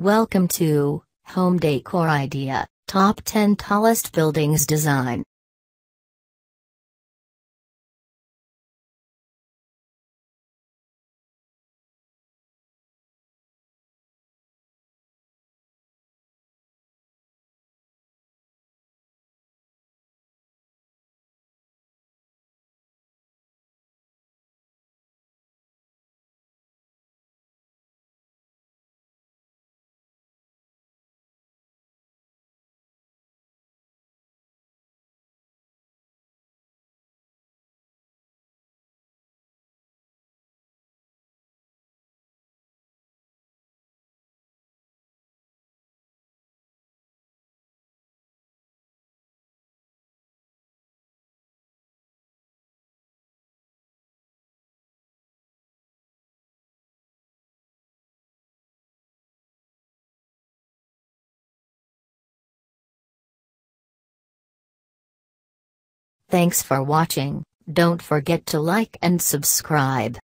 Welcome to Home Decor Idea, Top 10 Tallest Buildings Design. Thanks for watching. Don't forget to like and subscribe.